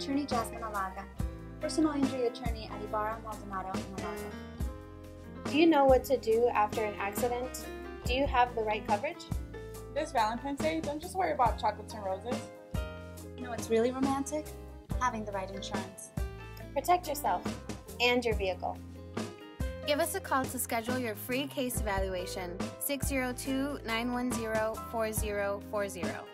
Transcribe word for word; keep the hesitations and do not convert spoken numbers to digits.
Attorney Jasmine Alaga, Personal Injury Attorney at Ibarra Maldonado in Alaga. Do you know what to do after an accident? Do you have the right coverage? This Valentine's Day, don't just worry about chocolates and roses. You know what's really romantic? Having the right insurance. Protect yourself and your vehicle. Give us a call to schedule your free case evaluation, six zero two, nine one zero, four zero four zero.